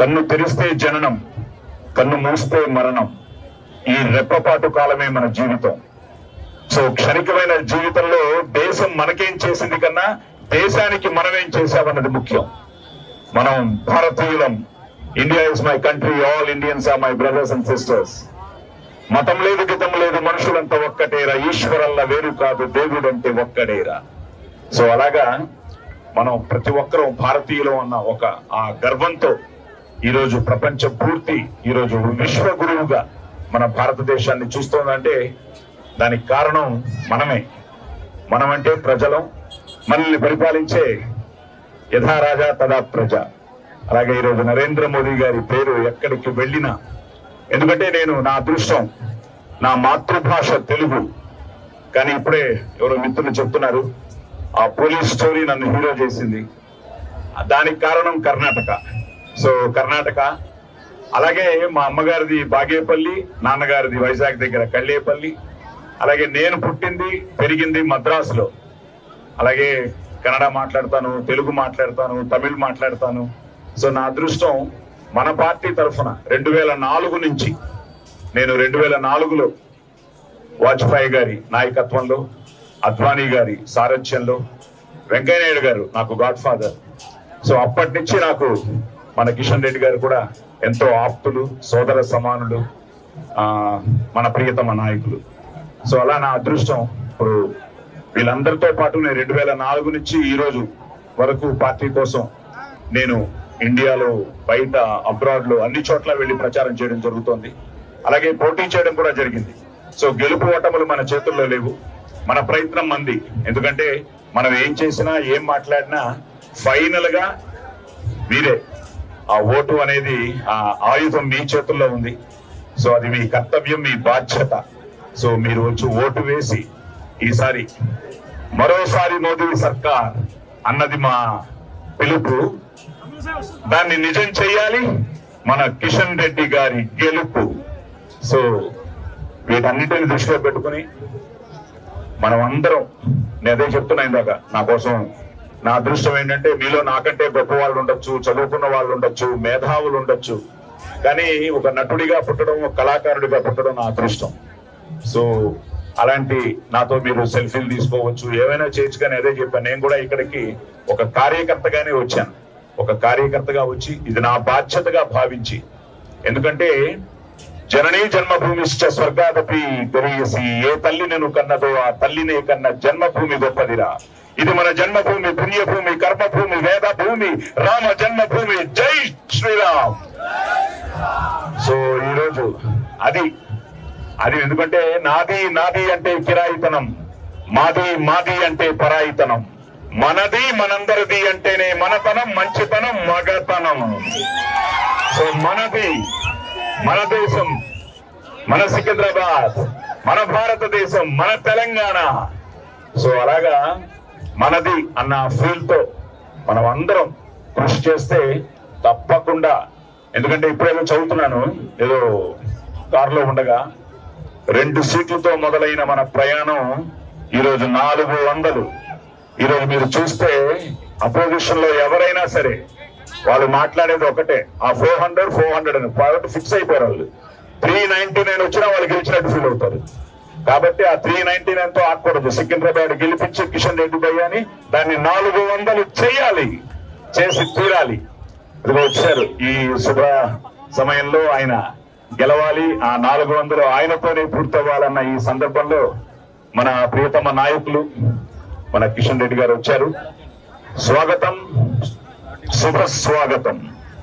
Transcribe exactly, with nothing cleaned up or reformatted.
కన్ను తెరిస్తే జననం, కన్ను మూస్తే మరణం. ఈ రెప్పపాటు కాలమే మన జీవితం. సో క్షణికమైన జీవితంలో దేశం మనకేం చేసింది కన్నా దేశానికి మనమేం చేశామన్నది ముఖ్యం. మనం భారతీయులం. India is my country, all Indians are my brothers and sisters. మతం లేదు, గితం లేదు, మనుషులంతా ఒక్కటేరా, ఈశ్వరల్లా వేరు కాదు, దేవుడు అంటే ఒక్కడేరా. సో అలాగా మనం ప్రతి ఒక్కరూ భారతీయులు అన్న ఒక ఆ గర్వంతో ఈరోజు ప్రపంచం పూర్తి ఈరోజు విశ్వ గురువుగా మన భారతదేశాన్ని చూస్తోందంటే దానికి కారణం మనమే. మనమంటే ప్రజలం, మనల్ని పరిపాలించే యథా రాజా తదా ప్రజ. అలాగే ఈరోజు నరేంద్ర మోదీ గారి పేరు ఎక్కడికి వెళ్ళినా, ఎందుకంటే నేను నా అదృష్టం, నా మాతృభాష తెలుగు. కానీ ఇప్పుడే ఎవరో మిత్రులు చెప్తున్నారు ఆ పోలీస్ స్టోరీ నన్ను హీరో చేసింది. దానికి కారణం కర్ణాటక. సో కర్ణాటక, అలాగే మా అమ్మగారిది బాగేపల్లి, నాన్నగారిది వైజాగ్ దగ్గర కళ్ళేపల్లి. అలాగే నేను పుట్టింది పెరిగింది మద్రాసులో. అలాగే కన్నడ మాట్లాడతాను, తెలుగు మాట్లాడతాను, తమిళ్ మాట్లాడతాను. సో నా అదృష్టం మన పార్టీ తరఫున రెండు వేల నాలుగు నుంచి నేను రెండు వేల నాలుగులో వాజ్పేయి గారి నాయకత్వంలో, అద్వానీ గారి సారథ్యంలో, వెంకయ్యనాయుడు గారు నాకు గాడ్ ఫాదర్. సో అప్పటి నుంచి నాకు మన కిషన్ రెడ్డి గారు కూడా ఎంతో ఆప్తులు, సోదర సమానులు, ఆ మన ప్రియతమ నాయకులు. సో అలా నా అదృష్టం ఇప్పుడు వీళ్ళందరితో పాటు నేను రెండు వేల నాలుగు నుంచి ఈ రోజు వరకు పార్టీ కోసం నేను ఇండియాలో, బయట, అబ్రాడ్ లో అన్ని చోట్ల వెళ్లి ప్రచారం చేయడం జరుగుతోంది. అలాగే పోటీ చేయడం కూడా జరిగింది. సో గెలుపు ఓటములు మన చేతుల్లో లేవు, మన ప్రయత్నం మంది. ఎందుకంటే మనం ఏం చేసినా ఏం మాట్లాడినా ఫైనల్ గా మీరే. ఆ ఓటు అనేది ఆ ఆయుధం మీ చేతుల్లో ఉంది. సో అది మీ కర్తవ్యం, మీ బాధ్యత. సో మీరు వచ్చి ఓటు వేసి ఈసారి మరోసారి మోదీ సర్కార్ అన్నది మా పిలుపు. దాన్ని నిజం చెయ్యాలి, మన కిషన్ రెడ్డి గారి గెలుపు. సో వీటన్నిటిని దృష్టిలో పెట్టుకుని మనం అందరం, నేను అదే చెప్తున్నా ఇందాక, నా కోసం నా అదృష్టం ఏంటంటే మీలో నాకంటే గొప్ప వాళ్ళు ఉండొచ్చు, చదువుకున్న వాళ్ళు ఉండొచ్చు, మేధావులు ఉండొచ్చు. కానీ ఒక నటుడిగా పుట్టడం, ఒక కళాకారుడిగా పుట్టడం నా అదృష్టం. సో అలాంటి నాతో మీరు సెల్ఫీలు తీసుకోవచ్చు, ఏమైనా చేయొచ్చు. కానీ అదే చెప్పాను, నేను కూడా ఇక్కడికి ఒక కార్యకర్తగానే వచ్చాను. ఒక కార్యకర్తగా వచ్చి ఇది నా బాధ్యతగా భావించి, ఎందుకంటే జననీ జన్మభూమిశ్చ స్వర్గాదపి తెలియసి, ఏ తల్లి నేను కన్నదో ఆ తల్లినే కన్న జన్మభూమి గొప్పదిరా. ఇది మన జన్మభూమి, పుణ్యభూమి, కర్మభూమి, వేద భూమి, రామ జన్మభూమి. జై శ్రీరామ్. సో ఈరోజు అది అది ఎందుకంటే నాది నాది అంటే కిరాయితనం, మాది మాది అంటే పరాయితనం, మనది మనందరిది అంటేనే మనతనం, మంచితనం, మగతనం. సో మనది, మన దేశం, మన సికింద్రాబాద్, మన భారతదేశం, మన తెలంగాణ. సో అలాగా మనది అన్న ఫీల్ తో మనం అందరం కృషి చేస్తే తప్పకుండా, ఎందుకంటే ఇప్పుడేమో చదువుతున్నాను ఏదో కారులో ఉండగా, రెండు సీట్లతో మొదలైన మన ప్రయాణం ఈరోజు నాలుగు వందలు. ఈరోజు మీరు చూస్తే అపోజిషన్ లో ఎవరైనా సరే వాళ్ళు మాట్లాడేది ఒకటే, ఆ ఫోర్ హండ్రెడ్ ఫోర్ హండ్రెడ్ అని కాబట్టి ఫిక్స్ అయిపోయారు. వాళ్ళు త్రీ నైన్టీ నైన్ వచ్చినా వాళ్ళు గెలిచినట్టు ఫీల్ అవుతారు. కాబట్టి ఆ త్రీ నైన్టీ నైన్ తో ఆకూడదు. సికింద్రాబాద్ గెలిపించి కిషన్ రెడ్డి భయ్యాని దాన్ని నాలుగు వందలు చేయాలి, చేసి తీరాలి. ఇదిగో వచ్చారు ఈ శుభ సమయంలో, ఆయన గెలవాలి, ఆ నాలుగు వందలు ఆయనతోనే పూర్తవ్వాలన్న ఈ సందర్భంలో మన ప్రియతమ నాయకులు మన కిషన్ రెడ్డి గారు వచ్చారు. స్వాగతం, శుభ స్వాగతం.